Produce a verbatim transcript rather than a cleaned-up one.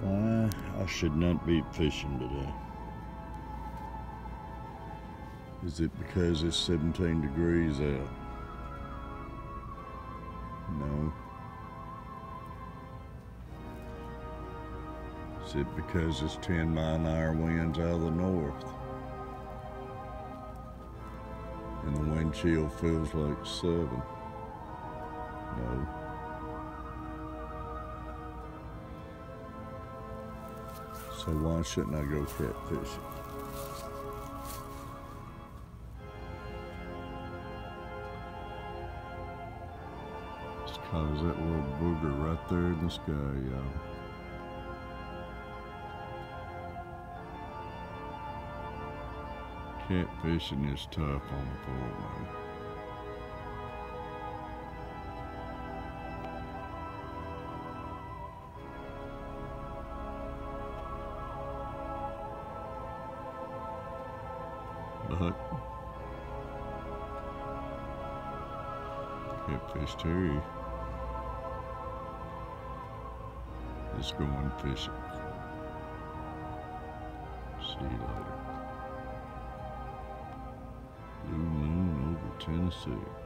Why I should not be fishing today. Is it because it's seventeen degrees out? No. Is it because it's ten mile an hour winds out of the north? And the wind chill feels like seven? No. So why shouldn't I go catfishing? It's cause that little booger right there in the sky, y'all. Catfishing is tough on the full moon. But catfish Terry is going fishing. See you later. Blue moon over Tennessee.